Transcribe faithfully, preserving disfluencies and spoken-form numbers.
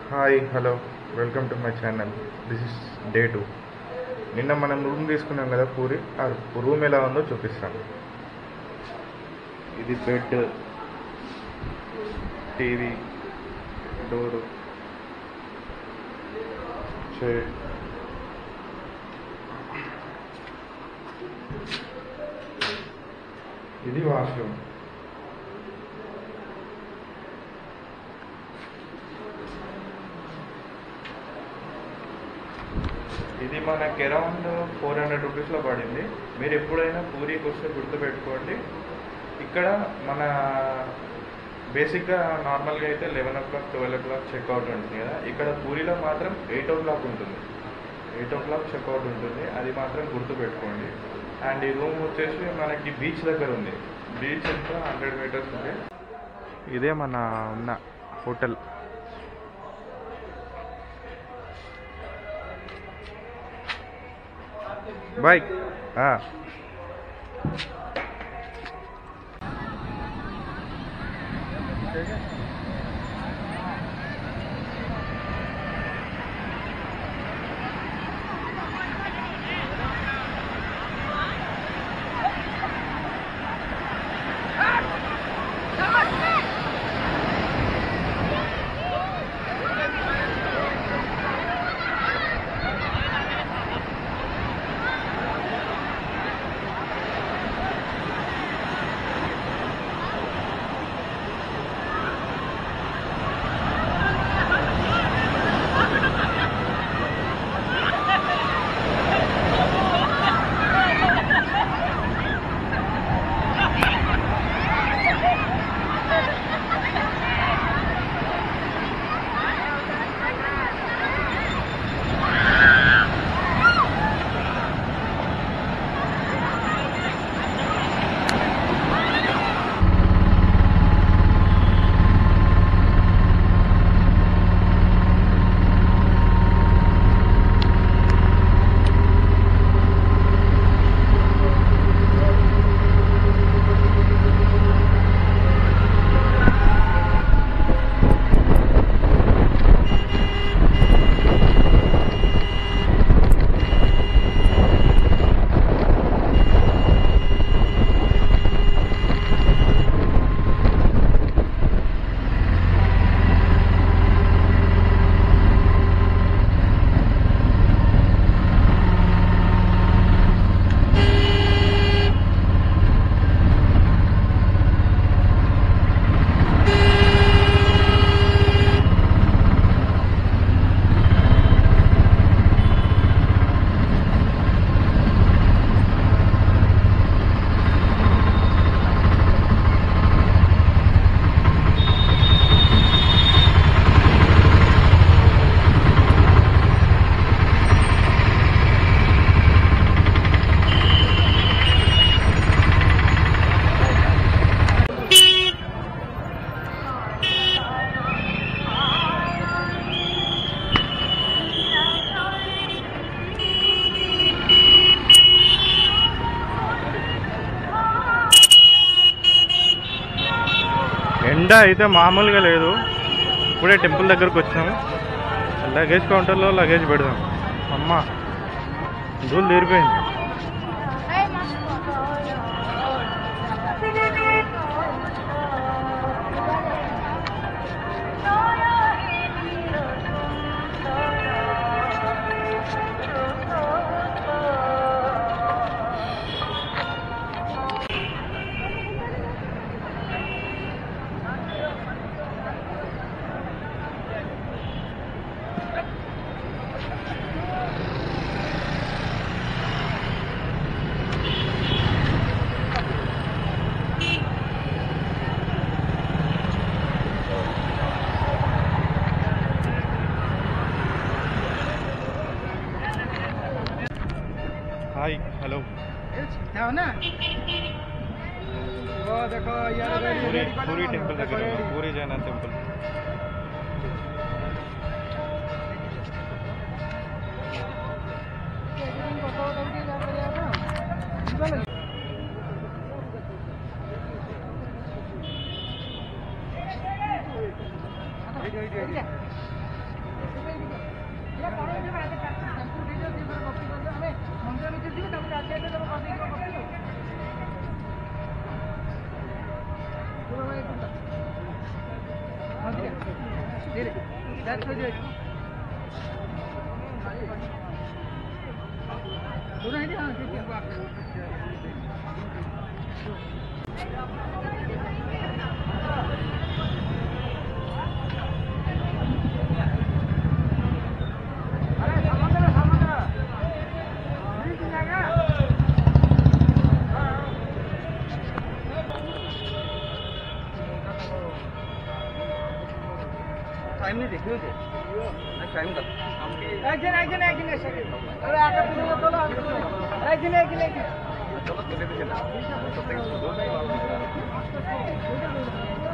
Hi hello welcome to my channel. This is day two. నిన్న మనం room తీసుకున్నాం కదా పూరి, ఆ రూమ్ ఎలా ఉందో చూపిస్తాను. ఇది బెడ్, టీవీ, డోరు, చైర్, ఇది వాష్రూమ్. ఇది మనకి అరౌండ్ ఫోర్ హండ్రెడ్ రూపీస్లో పడింది. మీరు ఎప్పుడైనా పూరికి వస్తే గుర్తుపెట్టుకోండి, ఇక్కడ మన బేసిక్గా నార్మల్గా అయితే eleven o'clock twelve o'clock checkout ఉంటుంది కదా, ఇక్కడ పూరిలో మాత్రం ఎయిట్ ఓ క్లాక్ ఉంటుంది. ఎయిట్ ఓ క్లాక్ చెక్అవుట్ ఉంటుంది, అది మాత్రం గుర్తుపెట్టుకోండి. అండ్ ఈ రూమ్ వచ్చేసి మనకి బీచ్ దగ్గర ఉంది. బీచ్ ఎంత హండ్రెడ్ మీటర్స్ ఉంది. ఇదే మన ఉన్న హోటల్. బాయ్. ఎండ అయితే మామూలుగా లేదు. ఇప్పుడే టెంపుల్ దగ్గరకు వచ్చినాము. లగేజ్ కౌంటర్లో లగేజ్ పెడదాం. అమ్మ దూలు తీరిపోయింది. हाय हेलो पूरी पूरी टेंपल దగ్గర పూరి జగన్నాథ్ టెంపుల్. टाइम नहीं देखियो थे टाइम का एक दिन एक दिन एक दिन अरे आगे पीछे मत बोलो एक दिन एक दिन एक दिन चलो चले थे ना